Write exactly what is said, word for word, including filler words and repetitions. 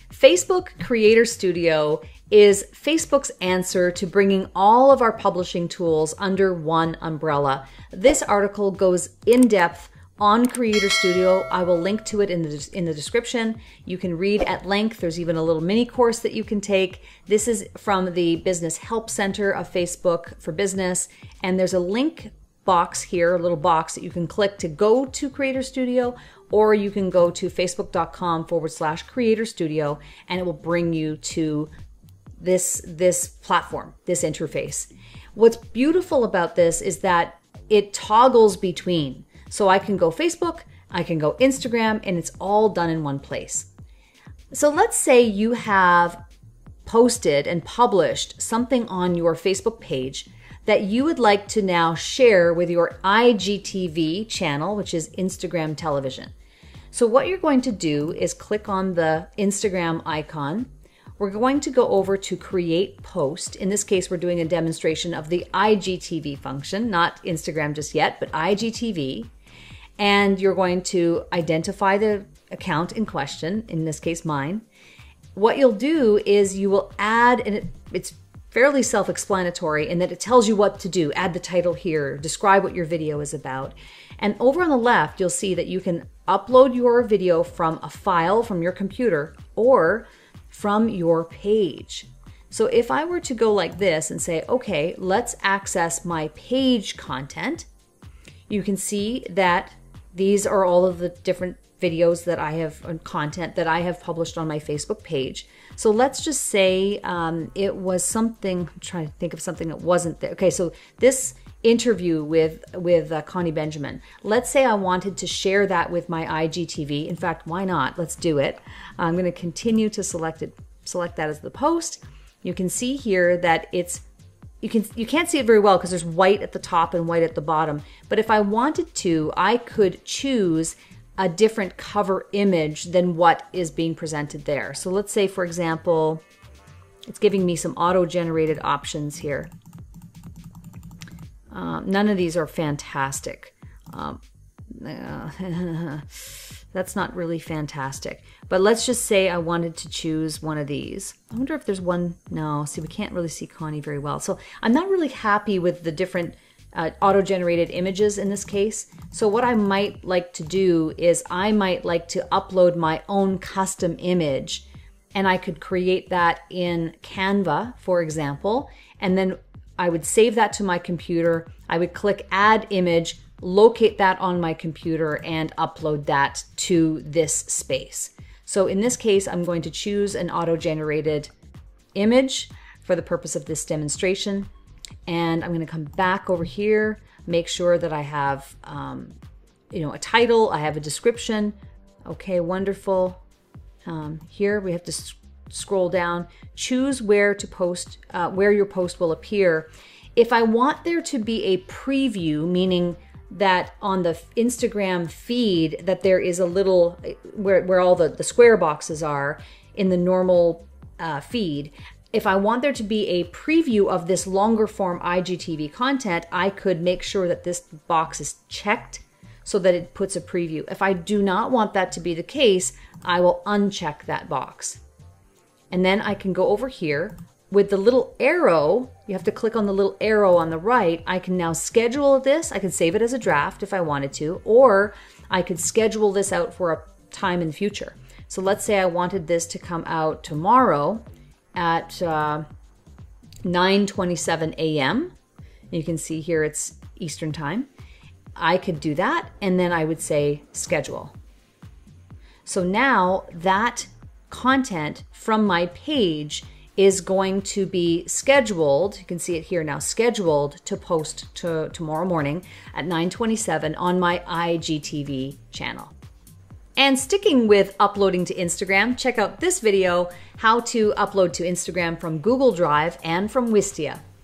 Facebook Creator Studio is Facebook's answer to bringing all of our publishing tools under one umbrella. This article goes in depth on Creator Studio. I will link to it in the, in the description. You can read at length. There's even a little mini course that you can take. This is from the Business Help Center of Facebook for Business. And there's a link box here, a little box that you can click to go to Creator Studio, or you can go to facebook.com forward slash Creator Studio, and it will bring you to this, this platform, this interface. What's beautiful about this is that it toggles between. So I can go Facebook, I can go Instagram, and it's all done in one place. So let's say you have posted and published something on your Facebook page that you would like to now share with your I G T V channel, which is Instagram television. So what you're going to do is click on the Instagram icon. We're going to go over to Create Post. In this case, we're doing a demonstration of the I G T V function, not Instagram just yet, but I G T V. And you're going to identify the account in question, in this case, mine. What you'll do is you will add, and it, it's fairly self-explanatory in that it tells you what to do. Add the title here, describe what your video is about. And over on the left, you'll see that you can upload your video from a file from your computer or from your page. So if I were to go like this and say, okay, let's access my page content, you can see that these are all of the different videos that I have, and content that I have published on my Facebook page. So let's just say um, it was something, I'm trying to think of something that wasn't there. Okay, so this interview with, with uh, Connie Benjamin, let's say I wanted to share that with my I G T V. In fact, why not? Let's do it. I'm gonna continue to select it, select that as the post. You can see here that it's, you, can, you can't see it very well because there's white at the top and white at the bottom. But if I wanted to, I could choose a different cover image than what is being presented there. So let's say, for example, it's giving me some auto-generated options here. Um, none of these are fantastic. Um, uh, that's not really fantastic. But let's just say I wanted to choose one of these. I wonder if there's one. No, see, we can't really see Connie very well. So I'm not really happy with the different Uh, auto-generated images in this case. So what I might like to do is I might like to upload my own custom image, and I could create that in Canva, for example, and then I would save that to my computer. I would click Add Image, locate that on my computer, and upload that to this space. So in this case, I'm going to choose an auto-generated image for the purpose of this demonstration. And I'm going to come back over here, make sure that I have, um, you know, a title, I have a description. Okay, wonderful. Um, here we have to scroll down, choose where to post, uh, where your post will appear. If I want there to be a preview, meaning that on the Instagram feed that there is a little, where, where all the, the square boxes are in the normal uh, feed, if I want there to be a preview of this longer form I G T V content, I could make sure that this box is checked so that it puts a preview. If I do not want that to be the case, I will uncheck that box. And then I can go over here with the little arrow. You have to click on the little arrow on the right. I can now schedule this. I can save it as a draft if I wanted to, or I could schedule this out for a time in the future. So let's say I wanted this to come out tomorrow at uh, nine twenty-seven a m You can see here it's Eastern time. I could do that, and then I would say schedule. So now that content from my page is going to be scheduled. You can see it here now, scheduled to post to tomorrow morning at nine twenty-seven on my I G T V channel. And sticking with uploading to Instagram, check out this video, how to upload to Instagram from Google Drive and from Wistia.